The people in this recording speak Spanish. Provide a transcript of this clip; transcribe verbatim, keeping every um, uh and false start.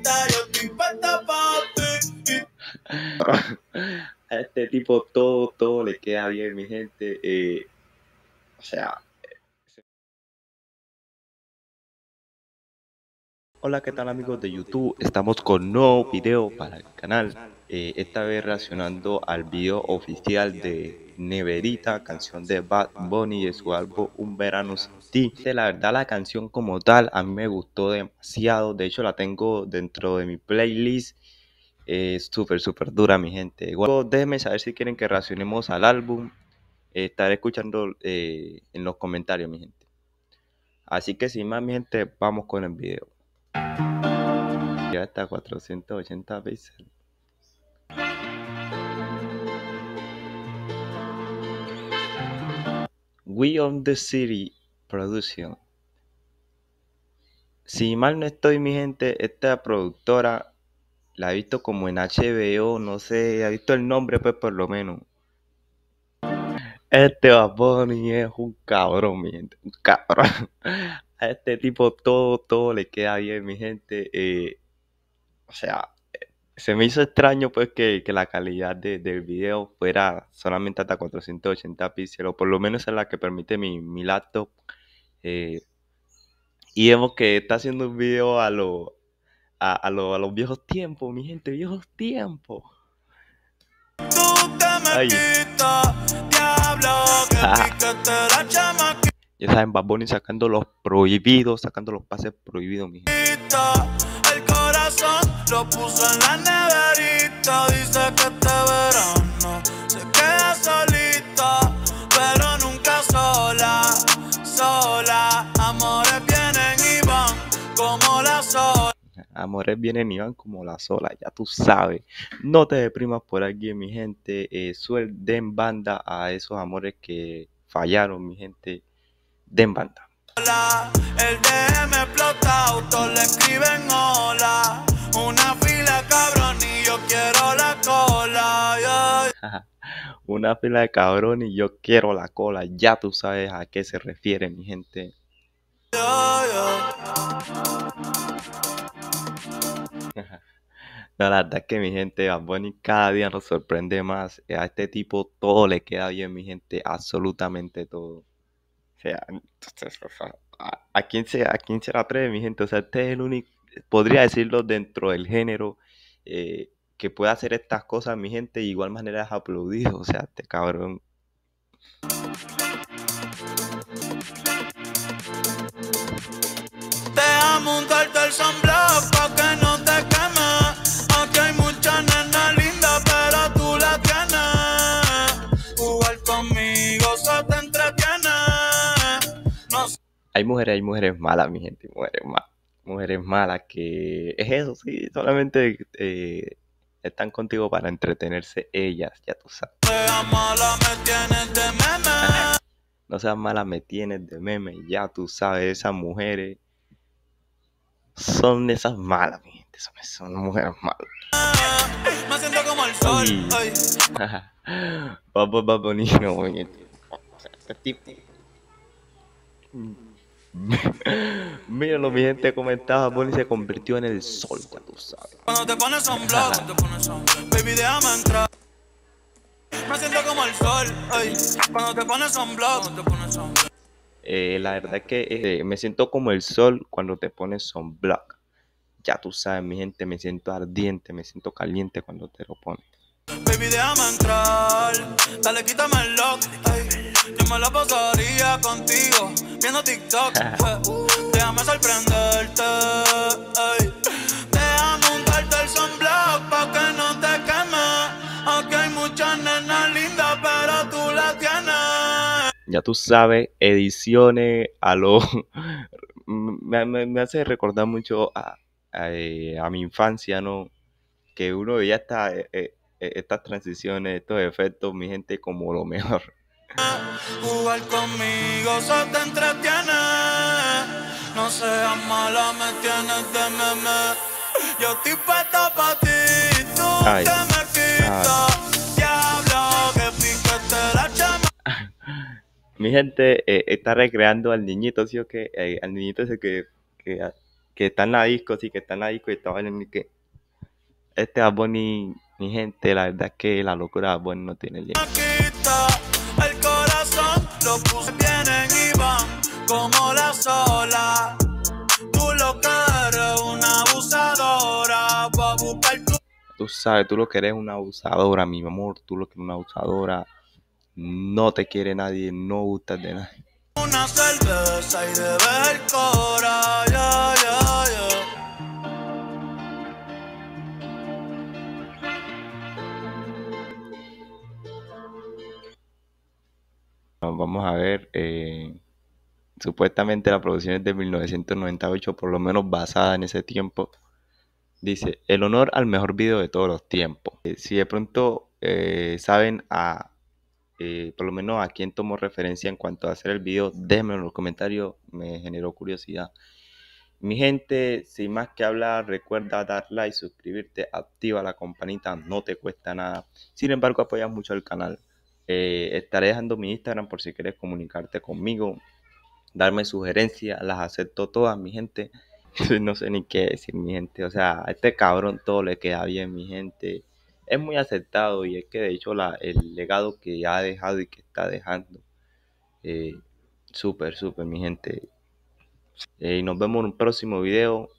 A este tipo todo, todo le queda bien, mi gente. Eh, o sea... Hola, ¿qué tal amigos de YouTube? Estamos con nuevo video para el canal. Eh, esta vez reaccionando al video oficial de Neverita, canción de Bad Bunny de su álbum Un Verano Sin Ti. La verdad, la canción como tal a mí me gustó demasiado. De hecho, la tengo dentro de mi playlist. Es eh, súper, súper dura, mi gente. Igual, déjenme saber si quieren que reaccionemos al álbum. Eh, estaré escuchando eh, en los comentarios, mi gente. Así que sin más, mi gente, vamos con el video. Ya hasta cuatrocientos ochenta píxeles. We Own the City Production. Si mal no estoy, mi gente, esta productora la he visto como en H B O, no sé, ha visto el nombre, pues por lo menos. Este Bad Bunny es un cabrón, mi gente, un cabrón. A este tipo todo, todo le queda bien, mi gente. Eh, o sea, se me hizo extraño pues que, que la calidad de, del video fuera solamente hasta cuatrocientos ochenta píxeles, o por lo menos es la que permite mi, mi laptop. Eh, y vemos que está haciendo un video a, lo, a, a, lo, a los viejos tiempos, mi gente, viejos tiempos. Ay. Ya saben, Bad Bunny sacando los prohibidos, sacando los pases prohibidos, mi gente. El corazón lo puso en la neverita. Dice que este verano se queda solita, pero nunca sola, sola. Amores vienen y van como la sola. Amores vienen y van como la sola, ya tú sabes. No te deprimas por alguien, mi gente. Eh, suel, den banda a esos amores que fallaron, mi gente. Den banda. El D M explota, autos le escriben hola. Una fila cabrón y yo quiero la cola. Yeah. Una fila de cabrón y yo quiero la cola. Ya tú sabes a qué se refiere, mi gente. Yeah, yeah. No, la verdad es que mi gente, Bad Bunny cada día nos sorprende más. A este tipo todo le queda bien, mi gente, absolutamente todo. O sea, ¿a, a quién se, a quién se la atreve, mi gente? O sea, este es el único, podría decirlo dentro del género, eh, que puede hacer estas cosas, mi gente, de igual manera es aplaudido. O sea, este cabrón. Deja montarte el sunblock pa' que no te quemes. Aquí hay muchas nenas lindas, pero tú la tienes. Jugar conmigo se te entretiene. No sé. Hay mujeres, hay mujeres malas, mi gente, mujeres malas. Mujeres malas que es eso, sí, solamente eh, están contigo para entretenerse ellas, ya tú sabes. Seas mala, me tienes de meme. No seas mala, me tienes de meme, ya tú sabes, esas mujeres son esas malas, mi gente, son, son mujeres malas. Me siento como el sol. Vamos, vamos, bonito, mi gente. Este tipo. Míralo, mi gente, cómo estaba. Bunny se convirtió en el sol, ya tú sabes. Cuando te pones sunblock, cuando te pones sunblock, baby, déjame entrar. Me siento como el sol, ay. Cuando te pones sunblock, cuando te pones sunblock. Eh, la verdad es que eh, me siento como el sol cuando te pones sunblock. Ya tú sabes, mi gente, me siento ardiente, me siento caliente cuando te lo pones. Baby, déjame entrar, dale, quítame el lock, ay. Yo me la pasaría contigo, viendo TikTok. Déjame sorprenderte, ay. Déjame untarte el sunblock pa' que no te quemes. Aquí hay muchas nenas lindas, pero tú la tienes. Ya tú sabes, ediciones a lo... me, me, me hace recordar mucho a, a, a mi infancia, ¿no? Que uno veía esta, eh, estas transiciones, estos efectos, mi gente, como lo mejor. Jugar conmigo se te entretiene. No seas mala, me tienes de meme. Yo estoy puesta pa' ti, tú Ay, te me quitas. Diablo, que piquete la chama. Mi gente, eh, está recreando al niñito, ¿sí o qué? Eh, al niñito ese que, que que está en la disco, sí, que está en la disco y está bailando y que este Bad Bunny, mi gente, la verdad es que la locura de Bad Bunny no tiene límite. Quita el corazón, los puse vienen y van como las olas. Tú lo que eres una abusadora, va a buscar tu Tú sabes, tú lo que eres una abusadora, mi amor, tú lo que eres una abusadora, no te quiere nadie, no gustas de nadie. una cerveza y debes el cora, ya, ya, ya. Vamos a ver, eh, supuestamente la producción es de mil novecientos noventa y ocho, por lo menos basada en ese tiempo. Dice, el honor al mejor video de todos los tiempos. Eh, si de pronto eh, saben a, eh, por lo menos a quién tomó referencia en cuanto a hacer el video, déjenmelo en los comentarios, me generó curiosidad. Mi gente, sin más que hablar, recuerda dar like, suscribirte, activa la campanita, no te cuesta nada. Sin embargo, apoyas mucho al canal. Eh, estaré dejando mi Instagram por si quieres comunicarte conmigo, darme sugerencias, las acepto todas, mi gente. No sé ni qué decir, mi gente. O sea, a este cabrón todo le queda bien, mi gente. Es muy aceptado y es que de hecho la, el legado que ha dejado y que está dejando, eh, súper, súper, mi gente. Eh, y nos vemos en un próximo video.